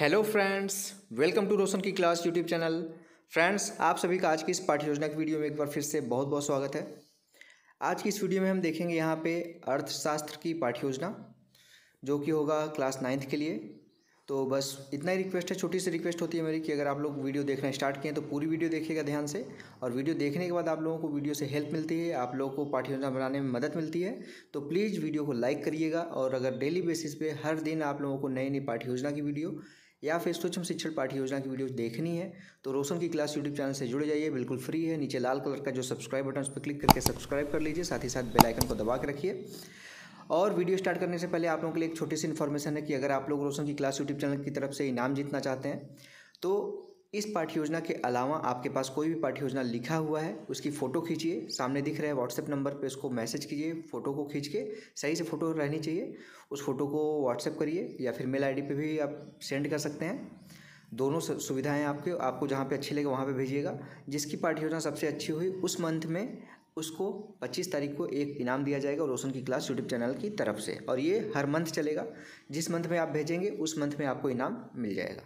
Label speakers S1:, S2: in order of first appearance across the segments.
S1: Hello friends, welcome to Roshan की class YouTube channel. Friends, आप सभी का आज की इस पाठ्य योजना की वीडियो में एक बार फिर से बहुत बहुत स्वागत है। आज की इस वीडियो में हम देखेंगे यहाँ पे अर्थशास्त्र की पाठ्य योजना, जो कि होगा क्लास 9th के लिए। तो बस इतना ही रिक्वेस्ट है, छोटी सी रिक्वेस्ट होती है मेरी कि अगर आप लोग वीडियो देखना स्टार्ट किए तो पूरी वीडियो देखिएगा ध्यान से। और वीडियो देखने के बाद आप लोगों को वीडियो से हेल्प मिलती है, आप लोगों को पाठ्य योजना बनाने में मदद मिलती है। तो प्लीज़ वीडियो को लाइक करिएगा। और अगर डेली बेसिस पे हर दिन आप लोगों को नई नई पाठ्य योजना की वीडियो या फिर सूक्ष्म शिक्षण पाठ्य योजना की वीडियो देखनी है तो रोशन की क्लास यूट्यूब चैनल से जुड़ जाइए, बिल्कुल फ्री है। नीचे लाल कलर का जो सब्सक्राइब बटन उस पर क्लिक करके सब्सक्राइब कर लीजिए, साथ ही साथ बेल आइकन को दबा के रखिए। और वीडियो स्टार्ट करने से पहले आप लोगों के लिए एक छोटी सी इन्फॉर्मेशन है कि अगर आप लोग रोशन की क्लास यूट्यूब चैनल की तरफ से इनाम जीतना चाहते हैं तो इस पाठ्य योजना के अलावा आपके पास कोई भी पाठ्य योजना लिखा हुआ है उसकी फ़ोटो खींचिए, सामने दिख रहा है व्हाट्सएप नंबर पे उसको मैसेज कीजिए। फ़ोटो को खींच के सही से फ़ोटो रहनी चाहिए, उस फ़ोटो को व्हाट्सएप करिए या फिर मेल आईडी पे भी आप सेंड कर सकते हैं। दोनों सुविधाएं आपको जहाँ पे अच्छी लगे वहाँ पे भेजिएगा। जिसकी पाठ्य योजना सबसे अच्छी हुई उस मंथ में उसको 25 तारीख को एक इनाम दिया जाएगा रोशन की क्लास यूट्यूब चैनल की तरफ से, और ये हर मंथ चलेगा। जिस मंथ में आप भेजेंगे उस मंथ में आपको इनाम मिल जाएगा।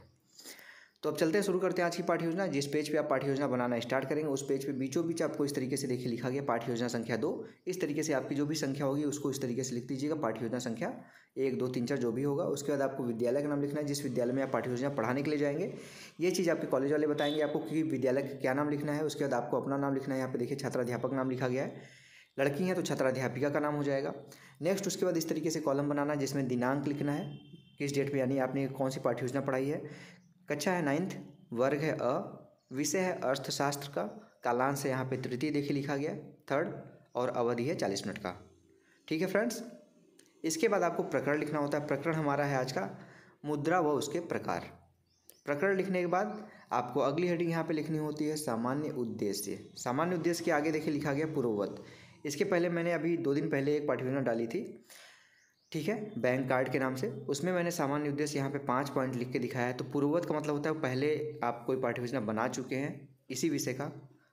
S1: तो अब चलते हैं, शुरू करते हैं आज की पाठ्य योजना। जिस पेज पे आप पाठ्य योजना बनाना स्टार्ट करेंगे उस पेज पे बीचों बीच आपको इस तरीके से देखिए लिखा गया पाठ्य योजना संख्या 2। इस तरीके से आपकी जो भी संख्या होगी उसको इस तरीके से लिख दीजिएगा, पाठ्य योजना संख्या 1 2 3 4 जो भी होगा। उसके बाद आपको विद्यालय का नाम लिखना है, जिस विद्यालय में आप पाठ्य योजना पढ़ाने के लिए जाएंगे। ये चीज़ आपके कॉलेज वाले बताएंगे आपको कि विद्यालय का क्या नाम लिखना है। उसके बाद आपको अपना नाम लिखना है। यहाँ पे देखिए छात्राध्यापक नाम लिखा गया है, लड़की हैं तो छात्राध्यापिका का नाम हो जाएगा। नेक्स्ट उसके बाद इस तरीके से कॉलम बनाना जिसमें दिनांक लिखना है, किस डेट में, यानी आपने कौन सी पाठ्य योजना पढ़ाई है। कक्षा है 9th, वर्ग है अ, विषय है अर्थशास्त्र का, कालांश है यहाँ पे तृतीय देखिए लिखा गया 3rd, और अवधि है 40 मिनट का। ठीक है फ्रेंड्स, इसके बाद आपको प्रकरण लिखना होता है। प्रकरण हमारा है आज का मुद्रा व उसके प्रकार। प्रकरण लिखने के बाद आपको अगली हेडिंग यहाँ पे लिखनी होती है सामान्य उद्देश्य। सामान्य उद्देश्य के आगे देखिए लिखा गया पूर्ववत। इसके पहले मैंने अभी 2 दिन पहले एक पाठ्य योजना डाली थी, ठीक है, बैंक कार्ड के नाम से। उसमें मैंने सामान्य उद्देश्य यहाँ पे 5 पॉइंट लिख के दिखाया है। तो पूर्ववत का मतलब होता है पहले आप कोई पाठ्य योजना बना चुके हैं इसी विषय का,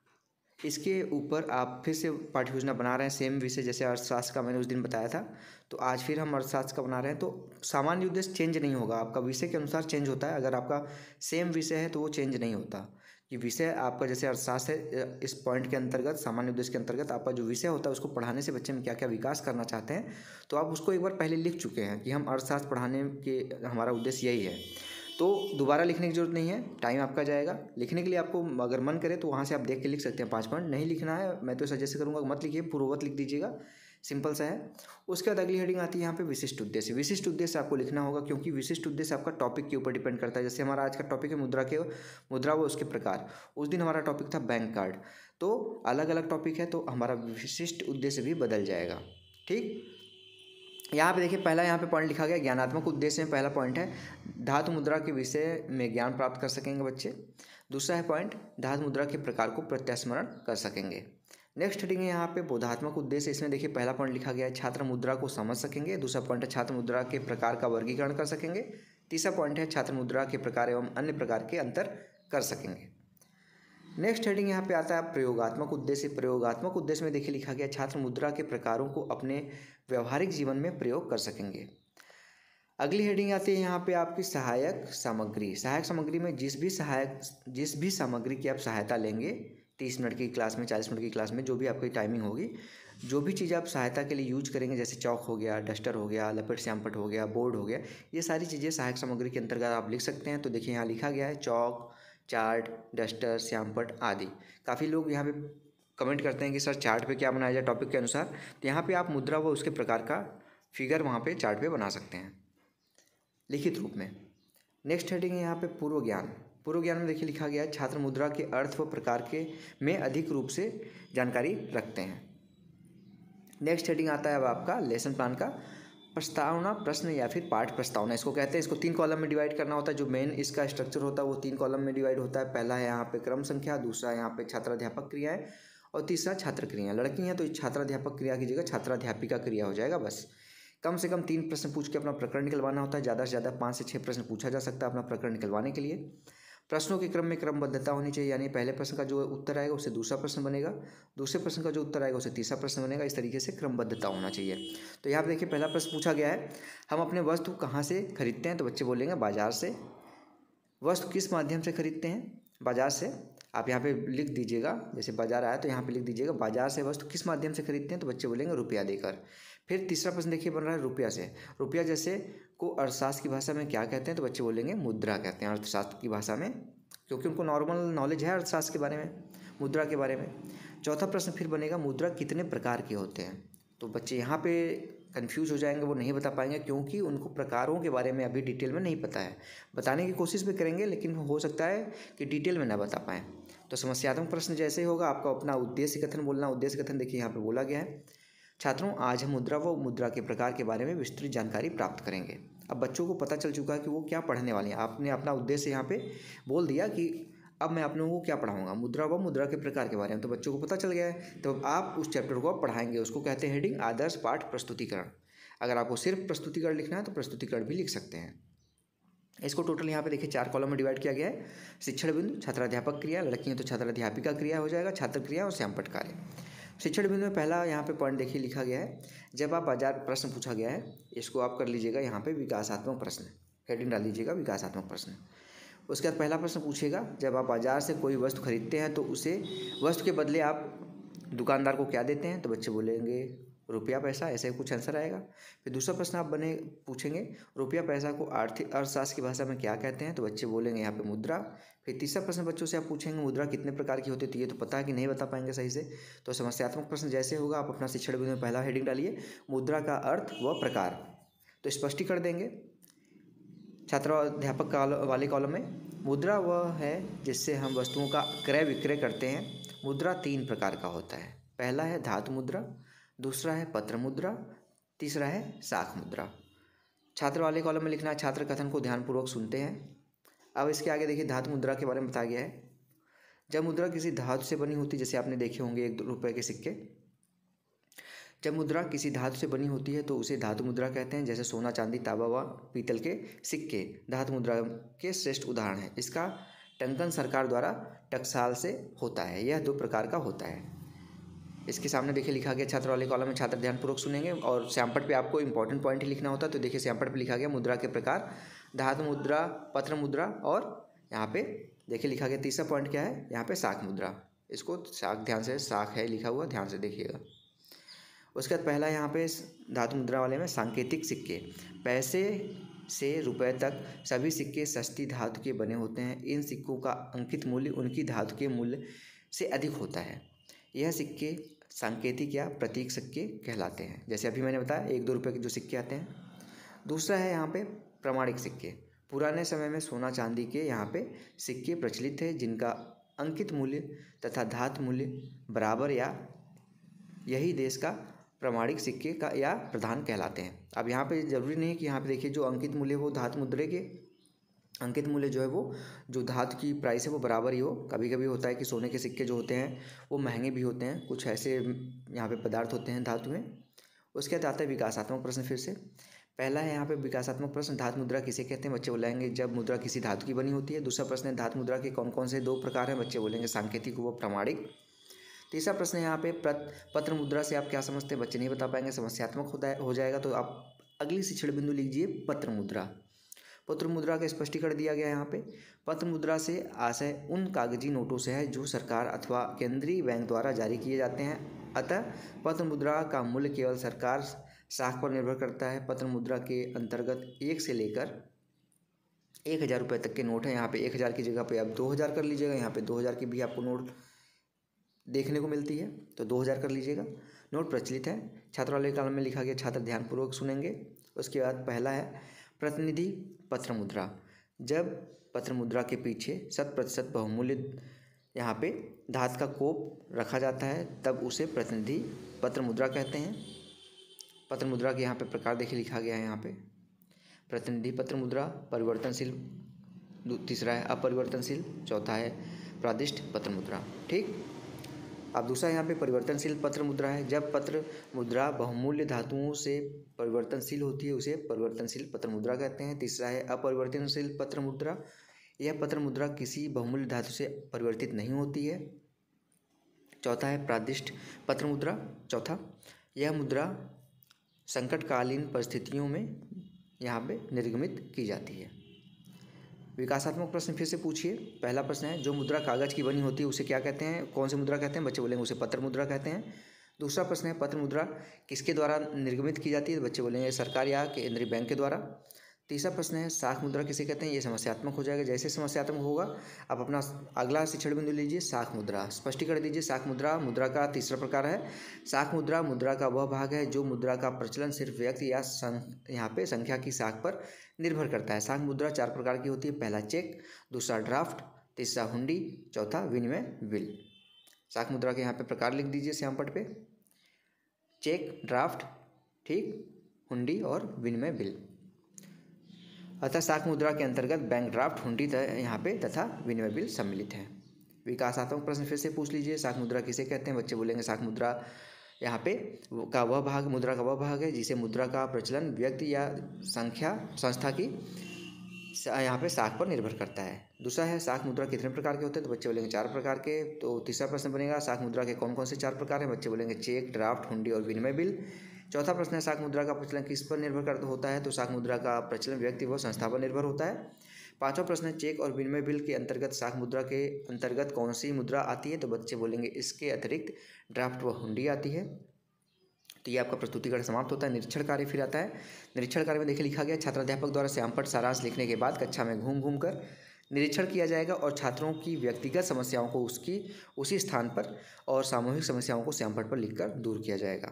S1: इसके ऊपर आप फिर से पाठ्य योजना बना रहे हैं सेम विषय, जैसे अर्थशास्त्र का मैंने उस दिन बताया था। तो आज फिर हम अर्थशास्त्र का बना रहे हैं। तो सामान्य उद्देश्य चेंज नहीं होगा, आपका विषय के अनुसार चेंज होता है। अगर आपका सेम विषय है तो वो चेंज नहीं होता कि विषय आपका जैसे अर्थशास्त्र है, इस पॉइंट के अंतर्गत सामान्य उद्देश्य के अंतर्गत आपका जो विषय होता है उसको पढ़ाने से बच्चे में क्या क्या विकास करना चाहते हैं तो आप उसको एक बार पहले लिख चुके हैं कि हम अर्थशास्त्र पढ़ाने के हमारा उद्देश्य यही है। तो दोबारा लिखने की जरूरत नहीं है, टाइम आपका जाएगा। लिखने के लिए आपको अगर मन करे तो वहाँ से आप देख के लिख सकते हैं 5 पॉइंट। नहीं लिखना है मैं तो सजेस्ट करूँगा मत लिखिए, पूर्ववत लिख दीजिएगा, सिंपल सा है। उसके बाद अगली हेडिंग आती है यहाँ पे विशिष्ट उद्देश्य। विशिष्ट उद्देश्य आपको लिखना होगा क्योंकि विशिष्ट उद्देश्य आपका टॉपिक के ऊपर डिपेंड करता है। जैसे हमारा आज का टॉपिक है मुद्रा व उसके प्रकार, उस दिन हमारा टॉपिक था बैंक कार्ड। तो अलग अलग टॉपिक है तो हमारा विशिष्ट उद्देश्य भी बदल जाएगा। ठीक, यहाँ पे देखिए पहला यहाँ पे पॉइंट लिखा गया ज्ञानात्मक उद्देश्य में पहला पॉइंट है धातु मुद्रा के विषय में ज्ञान प्राप्त कर सकेंगे बच्चे। दूसरा है पॉइंट धातु मुद्रा के प्रकार को प्रत्यास्मरण कर सकेंगे। नेक्स्ट हेडिंग है यहाँ पे बोधात्मक उद्देश्य। इसमें देखिए पहला पॉइंट लिखा गया है छात्र मुद्रा को समझ सकेंगे। दूसरा पॉइंट है छात्र मुद्रा के प्रकार का वर्गीकरण कर सकेंगे। तीसरा पॉइंट है छात्र मुद्रा के प्रकार एवं अन्य प्रकार के अंतर कर सकेंगे। नेक्स्ट हेडिंग यहाँ पे आता है प्रयोगात्मक उद्देश्य। प्रयोगात्मक उद्देश्य में देखिए लिखा गया छात्र मुद्रा के प्रकारों को अपने व्यवहारिक जीवन में प्रयोग कर सकेंगे। अगली हेडिंग आती है यहाँ पे आपकी सहायक सामग्री। सहायक सामग्री में जिस भी सामग्री की आप सहायता लेंगे 30 मिनट की क्लास में, 40 मिनट की क्लास में, जो भी आपकी टाइमिंग होगी, जो भी चीज़ आप सहायता के लिए यूज करेंगे, जैसे चौक हो गया, डस्टर हो गया, लपेट श्यामपट हो गया, बोर्ड हो गया, ये सारी चीज़ें सहायक सामग्री के अंतर्गत आप लिख सकते हैं। तो देखिए यहाँ लिखा गया है चौक, चार्ट, डस्टर, श्यामपट आदि। काफ़ी लोग यहाँ पे कमेंट करते हैं कि सर चार्ट पे क्या बनाया जाए टॉपिक के अनुसार, तो यहाँ पे आप मुद्रा व उसके प्रकार का फिगर वहाँ पे चार्ट पे बना सकते हैं लिखित रूप में। नेक्स्ट हेडिंग है यहाँ पे पूर्व ज्ञान। पूर्व ज्ञान में देखिए लिखा गया है छात्र मुद्रा के अर्थ व प्रकार के में अधिक रूप से जानकारी रखते हैं। नेक्स्ट हेडिंग आता है अब आपका लेसन प्लान का प्रस्तावना प्रश्न या फिर पाठ प्रस्तावना इसको कहते हैं। इसको 3 कॉलम में डिवाइड करना होता है। जो मेन इसका स्ट्रक्चर होता है वो 3 कॉलम में डिवाइड होता है। पहला है यहाँ पे क्रम संख्या, दूसरा यहाँ पे छात्राध्यापक क्रियाएं, और तीसरा छात्र क्रियाएं। लड़की हैं तो छात्राध्यापक क्रिया की जगह छात्राध्यापिका क्रिया हो जाएगा। बस कम से कम 3 प्रश्न पूछ के अपना प्रकरण निकलवाना होता है। ज़्यादा से ज़्यादा 5 से 6 प्रश्न पूछा जा सकता है अपना प्रकरण निकलवाने के लिए। प्रश्नों के क्रम में क्रमबद्धता होनी चाहिए, यानी पहले प्रश्न का जो उत्तर आएगा उससे दूसरा प्रश्न बनेगा, दूसरे प्रश्न का जो उत्तर आएगा उससे तीसरा प्रश्न बनेगा। इस तरीके से क्रमबद्धता होना चाहिए। तो यहाँ पे देखिए पहला प्रश्न पूछा गया है हम अपने वस्तु कहाँ से खरीदते हैं, तो बच्चे बोलेंगे बाजार से। वस्तु किस माध्यम से खरीदते हैं? बाजार से। आप यहाँ पे लिख दीजिएगा, जैसे बाजार आया तो यहाँ पे लिख दीजिएगा बाजार से वस्तु किस माध्यम से खरीदते हैं, तो बच्चे बोलेंगे रुपया देकर। फिर तीसरा प्रश्न देखिए बन रहा है रुपया से। रुपया जैसे को अर्थशास्त्र की भाषा में क्या कहते हैं, तो बच्चे बोलेंगे मुद्रा कहते हैं अर्थशास्त्र की भाषा में, क्योंकि उनको नॉर्मल नॉलेज है अर्थशास्त्र के बारे में, मुद्रा के बारे में। चौथा प्रश्न फिर बनेगा मुद्रा कितने प्रकार के होते हैं, तो बच्चे यहाँ पे कंफ्यूज हो जाएंगे, वो नहीं बता पाएंगे क्योंकि उनको प्रकारों के बारे में अभी डिटेल में नहीं पता है। बताने की कोशिश भी करेंगे लेकिन हो सकता है कि डिटेल में ना बता पाएँ। तो समस्यात्मक प्रश्न जैसे ही होगा आपका अपना उद्देश्य कथन बोलना। उद्देश्य कथन देखिए यहाँ पे बोला गया है, छात्रों आज हम मुद्रा व मुद्रा के प्रकार के बारे में विस्तृत जानकारी प्राप्त करेंगे। अब बच्चों को पता चल चुका है कि वो क्या पढ़ने वाले हैं। आपने अपना उद्देश्य यहाँ पे बोल दिया कि अब मैं आप लोगों को क्या पढ़ाऊंगा, मुद्रा व मुद्रा के प्रकार के बारे में, तो बच्चों को पता चल गया है। तो आप उस चैप्टर को आप पढ़ाएंगे, उसको कहते हैं हेडिंग आदर्श पाठ प्रस्तुतिकरण। अगर आपको सिर्फ प्रस्तुतिकरण लिखना है तो प्रस्तुतिकरण भी लिख सकते हैं। इसको टोटल यहाँ पे देखिए 4 कॉलम में डिवाइड किया गया है। शिक्षण बिंदु, छात्राध्यापक क्रिया, लड़की है तो छात्राध्यापिका क्रिया हो जाएगा, छात्र क्रिया और श्यामपट्ट कार्य। शिक्षण बिंदु में पहला यहाँ पे पॉइंट देखिए लिखा गया है, जब आप बाजार प्रश्न पूछा गया है, इसको आप कर लीजिएगा यहाँ पे विकासात्मक प्रश्न, हेडिंग डाल लीजिएगा विकासात्मक प्रश्न। उसके बाद पहला प्रश्न पूछेगा, जब आप बाजार से कोई वस्तु खरीदते हैं तो उसे वस्तु के बदले आप दुकानदार को क्या देते हैं, तो बच्चे बोलेंगे रुपया पैसा, ऐसे कुछ आंसर आएगा। फिर दूसरा प्रश्न आप पूछेंगे रुपया पैसा को आर्थिक अर्थशास्त्र की भाषा में क्या कहते हैं, तो बच्चे बोलेंगे यहाँ पे मुद्रा। फिर तीसरा प्रश्न बच्चों से आप पूछेंगे मुद्रा कितने प्रकार की होती है, तो ये तो पता है कि नहीं बता पाएंगे सही से। तो समस्यात्मक प्रश्न जैसे होगा आप अपना शिक्षण बिंदु में पहला हेडिंग डालिए मुद्रा का अर्थ व प्रकार, तो स्पष्टीकरण देंगे। छात्राध्यापक वाले कॉलम में मुद्रा वह है जिससे हम वस्तुओं का क्रय विक्रय करते हैं। मुद्रा 3 प्रकार का होता है, पहला है धातु मुद्रा, दूसरा है पत्र मुद्रा, तीसरा है शाख मुद्रा। छात्र वाले कॉलम में लिखना है छात्र कथन को ध्यानपूर्वक सुनते हैं। अब इसके आगे देखिए धातु मुद्रा के बारे में बताया गया है, जब मुद्रा किसी धातु से बनी होती है, जैसे आपने देखे होंगे 1 रुपये के सिक्के, जब मुद्रा किसी धातु से बनी होती है तो उसे धातु मुद्रा कहते हैं। जैसे सोना, चांदी, तांबा व पीतल के सिक्के धातु मुद्रा के श्रेष्ठ उदाहरण हैं। इसका टंकन सरकार द्वारा टकसाल से होता है। यह 2 प्रकार का होता है। इसके सामने देखिए लिखा गया छात्र वाले कॉलम में, छात्र ध्यानपूर्वक सुनेंगे और श्यामपट्ट पे आपको इंपॉर्टेंट पॉइंट ही लिखना होता है। तो देखिए श्यामपट्ट पे लिखा गया मुद्रा के प्रकार, धातु मुद्रा, पत्र मुद्रा और यहाँ पे देखिए लिखा गया तीसरा पॉइंट क्या है, यहाँ पे शाख मुद्रा। इसको शाख ध्यान से, शाख है लिखा हुआ, ध्यान से देखिएगा। उसके बाद पहला यहाँ पे धातु मुद्रा वाले में सांकेतिक सिक्के, पैसे से रुपए तक सभी सिक्के सस्ती धातु के बने होते हैं। इन सिक्कों का अंकित मूल्य उनकी धातु के मूल्य से अधिक होता है। यह सिक्के सांकेतिक या प्रतीक सिक्के कहलाते हैं। जैसे अभी मैंने बताया 1-2 रुपये के जो सिक्के आते हैं। दूसरा है यहाँ पे प्रमाणिक सिक्के। पुराने समय में सोना चांदी के यहाँ पे सिक्के प्रचलित थे जिनका अंकित मूल्य तथा धातु मूल्य बराबर या यही देश का प्रमाणिक सिक्के का या प्रधान कहलाते हैं। अब यहाँ पे ज़रूरी नहीं कि यहाँ पे देखिए जो अंकित मूल्य वो धातु मुद्रे के अंकित मूल्य जो है वो जो धातु की प्राइस है वो बराबर ही हो। कभी कभी होता है कि सोने के सिक्के जो होते हैं वो महंगे भी होते हैं, कुछ ऐसे यहाँ पे पदार्थ होते हैं धातु में। उसके बाद आता है विकासात्मक प्रश्न। फिर से पहला है यहाँ पे विकासात्मक प्रश्न, धातु मुद्रा किसे कहते हैं, बच्चे बोलेंगे जब मुद्रा किसी धातु की बनी होती है। दूसरा प्रश्न है धातु मुद्रा के कौन कौन से 2 प्रकार हैं, बच्चे बोलेंगे सांकेतिक व प्रमाणिक। तीसरा प्रश्न है यहाँ पे पत्र मुद्रा से आप क्या समझते हैं, बच्चे नहीं बता पाएंगे, समस्यात्मक हो जाएगा। तो आप अगली शिक्षण बिंदु लीजिए पत्र मुद्रा। पत्र मुद्रा का स्पष्टीकरण दिया गया है यहाँ पे। पत्र मुद्रा से आशय उन कागजी नोटों से है जो सरकार अथवा केंद्रीय बैंक द्वारा जारी किए जाते हैं। अतः पत्र मुद्रा का मूल्य केवल सरकार शाख पर निर्भर करता है। पत्र मुद्रा के अंतर्गत 1 से लेकर 1000 रुपये तक के नोट हैं। यहाँ पे 1000 की जगह पे आप 2000 कर लीजिएगा। यहाँ पे 2000 की भी आपको नोट देखने को मिलती है, तो 2000 कर लीजिएगा। नोट प्रचलित है। छात्र वाले कॉलम में लिखा गया, छात्र ध्यानपूर्वक सुनेंगे। उसके बाद पहला है प्रतिनिधि पत्र मुद्रा। जब पत्र मुद्रा के पीछे 100% बहुमूल्य यहाँ पे धातु का कोप रखा जाता है तब उसे प्रतिनिधि पत्र मुद्रा कहते हैं। पत्र मुद्रा के यहाँ पे प्रकार देखिए लिखा गया है यहाँ पे, प्रतिनिधि पत्र मुद्रा, परिवर्तनशील, तीसरा है अपरिवर्तनशील, चौथा है प्रादिष्ट पत्र मुद्रा। ठीक। अब दूसरा यहाँ पे परिवर्तनशील पत्र मुद्रा है। जब पत्र मुद्रा बहुमूल्य धातुओं से परिवर्तनशील होती है उसे परिवर्तनशील पत्र मुद्रा कहते हैं। तीसरा है अपरिवर्तनशील पत्र मुद्रा। यह पत्र मुद्रा किसी बहुमूल्य धातु से परिवर्तित नहीं होती है। चौथा है प्रादिष्ट पत्र मुद्रा। चौथा, यह मुद्रा संकटकालीन परिस्थितियों में यहाँ पे निर्गमित की जाती है। विकासात्मक प्रश्न फिर से पूछिए। पहला प्रश्न है, जो मुद्रा कागज की बनी होती है उसे क्या कहते हैं, कौन सी मुद्रा कहते हैं? बच्चे बोलेंगे उसे पत्र मुद्रा कहते हैं। दूसरा प्रश्न है, पत्र मुद्रा किसके द्वारा निर्गमित की जाती है? बच्चे बोलेंगे सरकार या केंद्रीय बैंक के द्वारा। तीसरा प्रश्न है, शाख मुद्रा किसे कहते हैं? ये समस्यात्मक हो जाएगा। जैसे समस्यात्मक होगा आप अपना अगला शिक्षण बिंदु लीजिए, शाख मुद्रा। स्पष्टीकरण दीजिए। शाख मुद्रा मुद्रा का तीसरा प्रकार है। शाख मुद्रा मुद्रा का वह भाग है जो मुद्रा का प्रचलन सिर्फ व्यक्ति या यहाँ पे संख्या की शाख पर निर्भर करता है। शाख मुद्रा 4 प्रकार की होती है। पहला चेक, दूसरा ड्राफ्ट, तीसरा हुंडी, चौथा विनिमय बिल। शाख मुद्रा के यहाँ पे प्रकार लिख दीजिए श्यामपट पे, चेक, ड्राफ्ट, ठीक, हुंडी और विनिमय बिल। अतः शाख मुद्रा के अंतर्गत बैंक ड्राफ्ट, हुंडी यहाँ पे तथा विनिमय बिल सम्मिलित है। विकासात्मक प्रश्न फिर से पूछ लीजिए। शाख मुद्रा किसे कहते हैं? बच्चे बोलेंगे शाख मुद्रा यहाँ पे का वह भाग, मुद्रा का वह भाग है जिसे मुद्रा का प्रचलन व्यक्ति या संस्था की यहाँ पे शाख पर निर्भर करता है। दूसरा है, शाख मुद्रा कितने प्रकार के होते हैं? तो बच्चे बोलेंगे 4 प्रकार के। तो तीसरा प्रश्न बनेगा, शाख मुद्रा के कौन कौन से 4 प्रकार हैं? बच्चे बोलेंगे चेक, ड्राफ्ट, हुंडी और विनिमय बिल। चौथा प्रश्न है, शाख मुद्रा का प्रचलन किस पर निर्भर करता होता है? तो शाख मुद्रा का प्रचलन व्यक्ति व संस्था पर निर्भर होता है। पांचवा प्रश्न है, चेक और विनिमय बिल के अंतर्गत शाख मुद्रा के अंतर्गत कौन सी मुद्रा आती है? तो बच्चे बोलेंगे इसके अतिरिक्त ड्राफ्ट व हुंडी आती है। तो ये आपका प्रस्तुतिकरण समाप्त होता है। निरीक्षण कार्य फिर आता है। निरीक्षण कार्य में देखिए लिखा गया, छात्राध्यापक द्वारा श्यामपट सारांश लिखने के बाद कक्षा में घूम घूम कर निरीक्षण किया जाएगा और छात्रों की व्यक्तिगत समस्याओं को उसी स्थान पर और सामूहिक समस्याओं को श्यामपट पर लिखकर दूर किया जाएगा।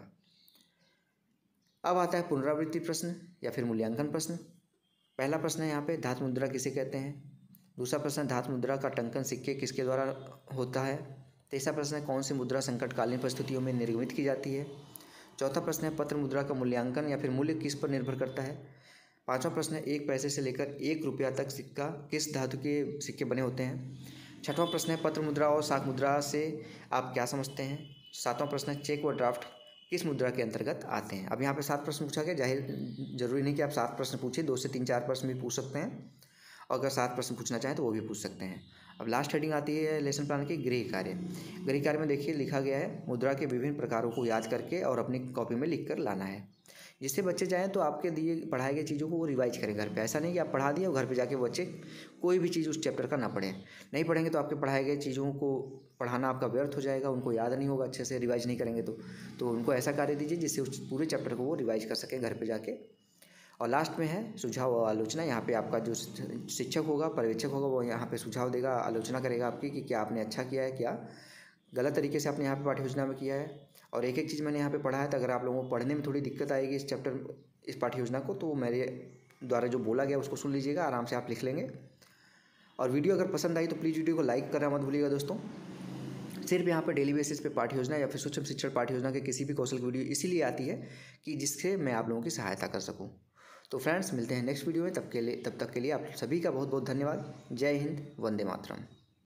S1: अब आता है पुनरावृत्ति प्रश्न या फिर मूल्यांकन प्रश्न। पहला प्रश्न है यहाँ पे, धातु मुद्रा किसे कहते हैं? दूसरा प्रश्न है, धातु मुद्रा का टंकन सिक्के किसके द्वारा होता है? तीसरा प्रश्न है, कौन सी मुद्रा संकटकालीन परिस्थितियों में निर्गमित की जाती है? चौथा प्रश्न है, पत्र मुद्रा का मूल्यांकन या फिर मूल्य किस पर निर्भर करता है? पांचवा प्रश्न है, 1 पैसे से लेकर 1 रुपया तक सिक्का किस धातु के सिक्के बने होते हैं? छठवां प्रश्न है, पत्र मुद्रा और शाख मुद्रा से आप क्या समझते हैं? सातवां प्रश्न है, चेक व ड्राफ्ट किस मुद्रा के अंतर्गत आते हैं? अब यहाँ पे 7 प्रश्न पूछा गया। जरूरी नहीं कि आप 7 प्रश्न पूछिए, 2 से 3-4 प्रश्न भी पूछ सकते हैं और अगर 7 प्रश्न पूछना चाहें तो वो भी पूछ सकते हैं। अब लास्ट हेडिंग आती है लेसन प्लान की, गृह कार्य। गृह कार्य में देखिए लिखा गया है, मुद्रा के विभिन्न प्रकारों को याद करके और अपनी कॉपी में लिख कर लाना है, जिससे बच्चे जाएँ तो आपके दिए पढ़ाए गए चीज़ों को वो रिवाइज करें घर पे। ऐसा नहीं कि आप पढ़ा दिए और घर पे जाके बच्चे कोई भी चीज़ उस चैप्टर का ना पढ़ें। नहीं पढ़ेंगे तो आपके पढ़ाए गए चीज़ों को पढ़ाना आपका व्यर्थ हो जाएगा, उनको याद नहीं होगा, अच्छे से रिवाइज नहीं करेंगे तो उनको ऐसा कार्य दीजिए जिससे उस पूरे चैप्टर को वो रिवाइज कर सकें घर पर जाके। और लास्ट में है सुझाव और आलोचना। यहाँ पे आपका जो शिक्षक होगा, पर्यवेक्षक होगा, वो यहाँ पे सुझाव देगा, आलोचना करेगा आपकी कि क्या आपने अच्छा किया है, क्या गलत तरीके से आपने यहाँ पे पाठ्य योजना में किया है। और एक एक चीज़ मैंने यहाँ पे पढ़ा है, तो अगर आप लोगों को पढ़ने में थोड़ी दिक्कत आएगी इस पाठ्य योजना को, तो मेरे द्वारा जो बोला गया उसको सुन लीजिएगा, आराम से आप लिख लेंगे। और वीडियो अगर पसंद आई तो प्लीज़ वीडियो को लाइक करना मत भूलिएगा दोस्तों। सिर्फ यहाँ पे डेली बेसिस पे पाठ्य योजना या फिर सूक्ष्म शिक्षण पाठ्य योजना के किसी भी कौशल की वीडियो इसीलिए आती है कि जिससे मैं आप लोगों की सहायता कर सकूँ। तो फ्रेंड्स, मिलते हैं नेक्स्ट वीडियो में। तब तक के लिए आप सभी का बहुत बहुत धन्यवाद। जय हिंद, वंदे मातरम।